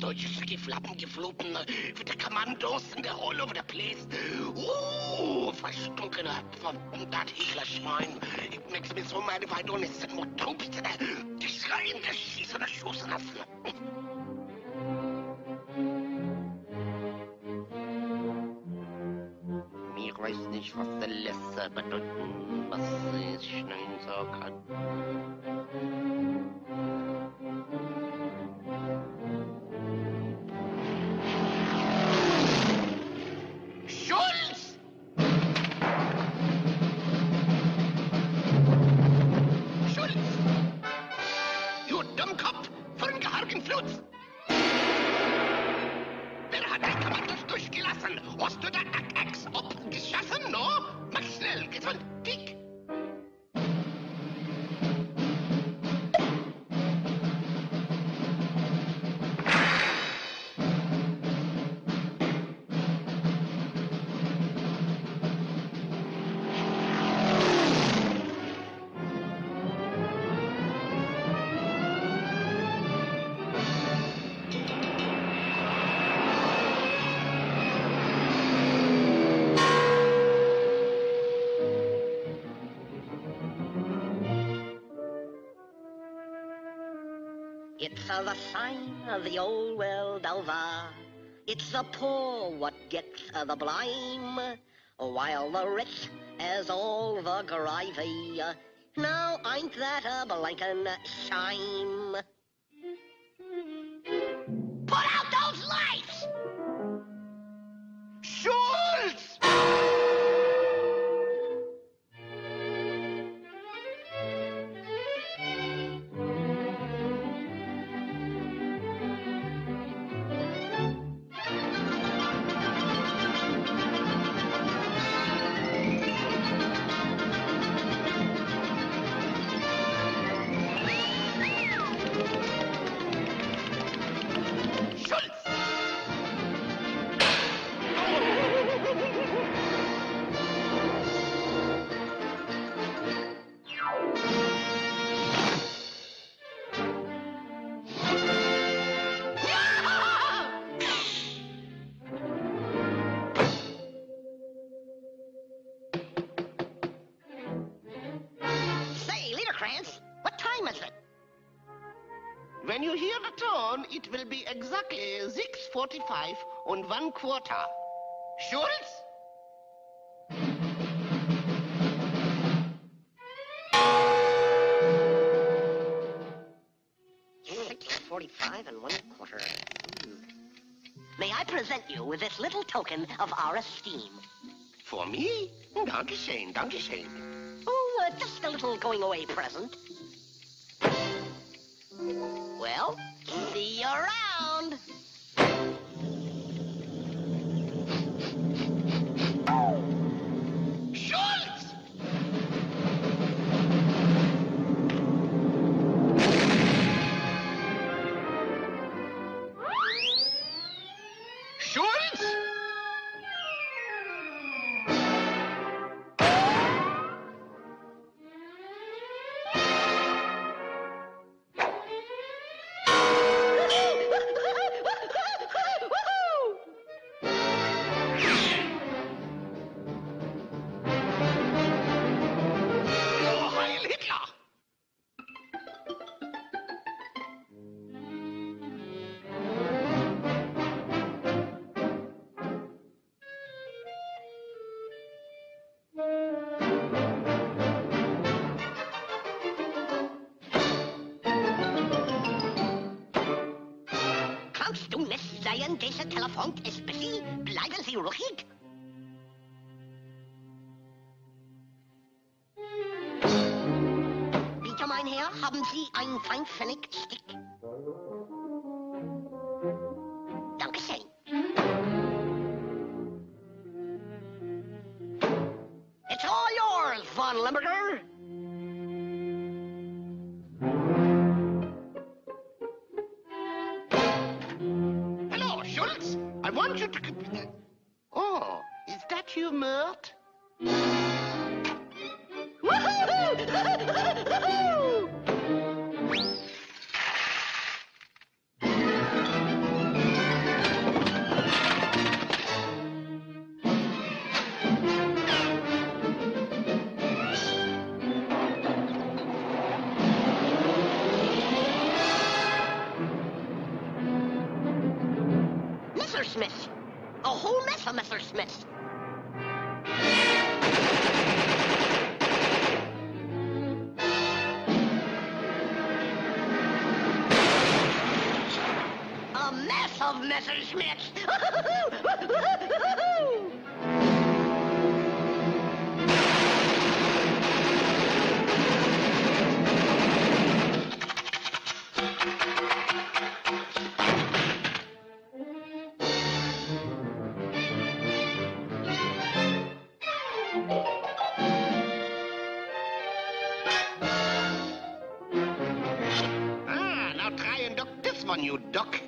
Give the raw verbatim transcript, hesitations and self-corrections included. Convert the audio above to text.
solche Skifflappen geflogen, with the commandos and they're all over the place. Ooh, verstunkene, that Hitler-Schwein. It makes me so mad if I don't listen more troops to that. Die schreien, die schießen, die schossen lassen. Mir weiß nicht, was der Lässe bedeuten, was ich schnell so kann. Schulz! Schulz! Du Dummkopf, von gehargen Flutz! Wer hat die Kommandos durchgelassen? Hast du da Ack-Acks abgeschossen, no? Mach schnell, gesund, dick! It's uh, the sign of the old world over. It's the poor what gets uh, the blame, while the rich has all the gravy. Now ain't that a blinkin' shame? Put out those lights! Schulz! What time is it? When you hear the tone, it will be exactly six forty-five and one quarter. Schulz? six forty-five and one quarter. Hmm. May I present you with this little token of our esteem? For me? Dankeschön, Dankeschön. Oh, uh, just a little going-away present. Well, see you around. Schulz! Schulz! Kannst du nicht sehen, dieser Telefon ist busy? Bleiben Sie ruhig. Bitte, mein Herr, haben Sie ein Feinpfennig-Stick? Dankeschön. It's all yours, Von Limburger. Hello, Schulz. I want you to... Oh, is that you, Mert? Messerschmitt. A whole mess of Messerschmitt. A mess of Messerschmitt. Ah, now try and duck this one, you duck.